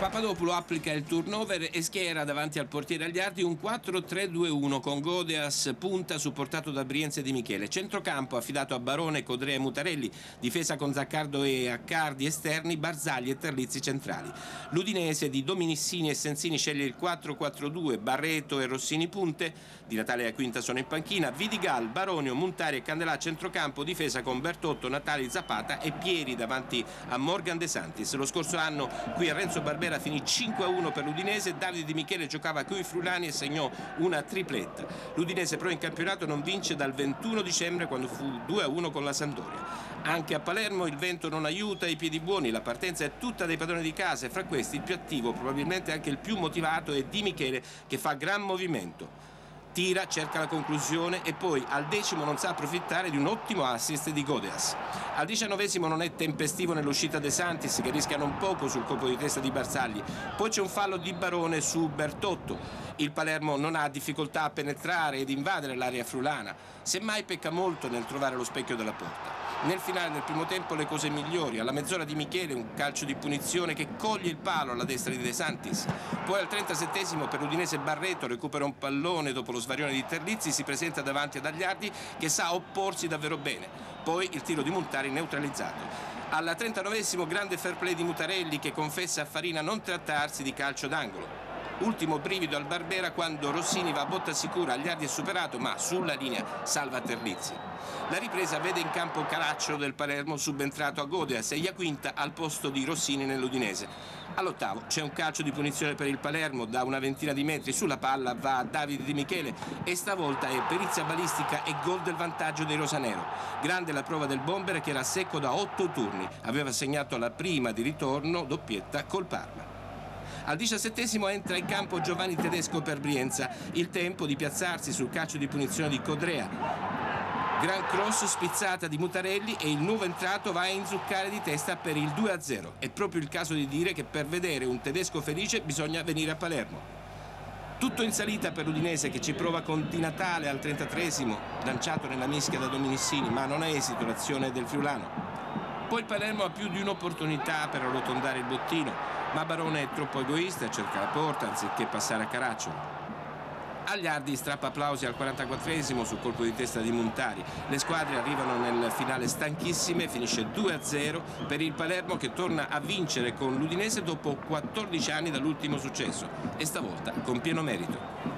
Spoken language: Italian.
Papadopoulou applica il turnover e schiera davanti al portiere Agliardi un 4-3-2-1 con Godeas punta supportato da Brienza e Di Michele. Centrocampo affidato a Barone, Codrea e Mutarelli. Difesa con Zaccardo e Accardi esterni, Barzagli e Terlizzi centrali. L'Udinese di Dominissini e Sensini sceglie il 4-4-2, Barreto e Rossini punte. Di Natale e Quinta sono in panchina. Vidigal, Baronio, Montari e Candelà centrocampo. Difesa con Bertotto, Natali, Zapata e Pieri davanti a Morgan De Santis. Lo scorso anno qui a Renzo Barbera finì 5-1 per l'Udinese. Davide Di Michele giocava coi Friulani e segnò una tripletta. L'Udinese però in campionato non vince dal 21 dicembre quando fu 2-1 con la Sampdoria. Anche a Palermo il vento non aiuta i piedi buoni, la partenza è tutta dei padroni di casa e fra questi il più attivo, probabilmente anche il più motivato, è Di Michele che fa gran movimento. Tira, cerca la conclusione e poi al 10° non sa approfittare di un ottimo assist di Godeas. Al 19° non è tempestivo nell'uscita De Santis che rischia non poco sul colpo di testa di Barzagli. Poi c'è un fallo di Barone su Bertotto. Il Palermo non ha difficoltà a penetrare ed invadere l'area friulana, semmai pecca molto nel trovare lo specchio della porta. Nel finale del primo tempo le cose migliori, alla mezz'ora Di Michele un calcio di punizione che coglie il palo alla destra di De Santis. Poi al 37° per l'Udinese Barreto recupera un pallone dopo lo svarione di Terlizzi, si presenta davanti ad Agliardi che sa opporsi davvero bene. Poi il tiro di Montari neutralizzato. Al 39° grande fair play di Mutarelli che confessa a Farina non trattarsi di calcio d'angolo. Ultimo brivido al Barbera quando Rossini va a botta sicura, Agliardi è superato ma sulla linea salva Terlizzi. La ripresa vede in campo Caracciolo del Palermo subentrato a Godeas e Iaquinta al posto di Rossini nell'Udinese. All'8° c'è un calcio di punizione per il Palermo da una ventina di metri, sulla palla va Davide Di Michele e stavolta è perizia balistica e gol del vantaggio dei rosanero. Grande la prova del bomber che era secco da 8 turni, aveva segnato la prima di ritorno doppietta col Parma. Al 17° entra in campo Giovanni Tedesco per Brienza, il tempo di piazzarsi sul calcio di punizione di Codrea. Gran cross spizzata di Mutarelli e il nuovo entrato va a inzuccare di testa per il 2-0. È proprio il caso di dire che per vedere un tedesco felice bisogna venire a Palermo. Tutto in salita per l'Udinese che ci prova con Di Natale al 33°, lanciato nella mischia da Dominissini, ma non ha esito l'azione del friulano. Poi il Palermo ha più di un'opportunità per arrotondare il bottino, ma Barone è troppo egoista e cerca la porta anziché passare a Caracciolo. Agliardi strappa applausi al 44° sul colpo di testa di Montari. Le squadre arrivano nel finale stanchissime, finisce 2-0 per il Palermo che torna a vincere con l'Udinese dopo 14 anni dall'ultimo successo e stavolta con pieno merito.